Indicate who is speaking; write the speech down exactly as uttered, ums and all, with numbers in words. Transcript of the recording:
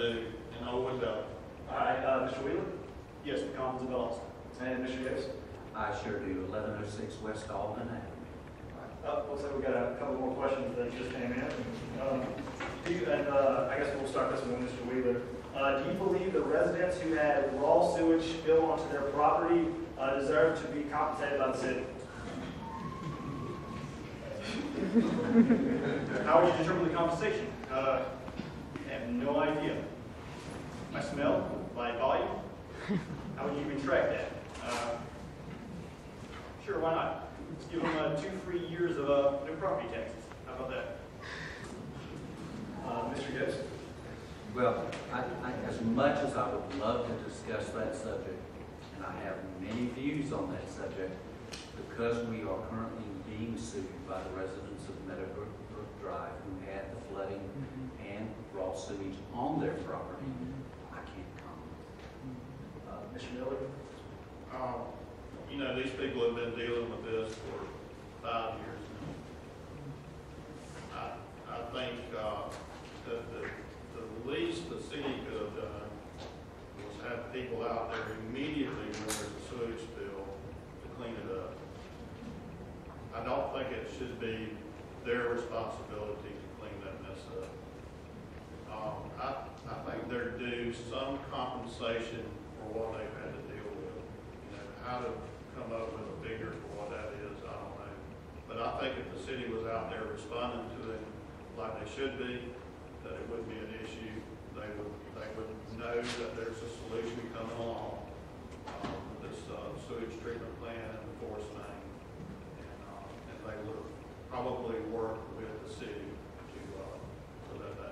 Speaker 1: do in Old Wood Valley.
Speaker 2: All right, uh, Mister Wheeler?
Speaker 1: Yes, the Commons of Austin.
Speaker 2: And Mister Davis?
Speaker 3: I sure do. eleven oh six West Alden Avenue.
Speaker 2: Uh, looks like we got a couple more questions that just came in. Um, do you, and uh, I guess we'll start this one with Mister Wheeler. Uh, do you believe the residents who had raw sewage spill onto their property uh, deserve to be compensated by the city?
Speaker 1: How would you determine the compensation? Uh, I have no idea. By smell? By volume? How would you even track that? Uh, sure, why not? Let's give them uh, two free years of uh, no property taxes. How about that?
Speaker 2: Uh, Mister Davis?
Speaker 3: Well, I, I, as much as I would love to discuss that subject, and I have many views on that subject, because we are currently being sued by the residents of Meadowbrook Drive who had the flooding mm-hmm. and raw sewage on their property, mm-hmm. I can't comment.
Speaker 2: Uh, Mister Miller?
Speaker 1: Um, you know, these people have been dealing with this for five years now. I, I think uh, that the, the least the city could have done was have people out there immediately when there's a sewage spill to clean it up. I don't think it should be their responsibility to clean that mess up. Um, I, I think they're due some compensation for what they've had to deal with. You know, how to come up with a figure for what that is, I don't know. But I think if the city was out there responding to it like they should be, that it wouldn't be an issue. They would, they would know that there's a solution coming along um, with this uh, sewage treatment plant and the force main. And, uh, and they would probably work with the city to, uh, so that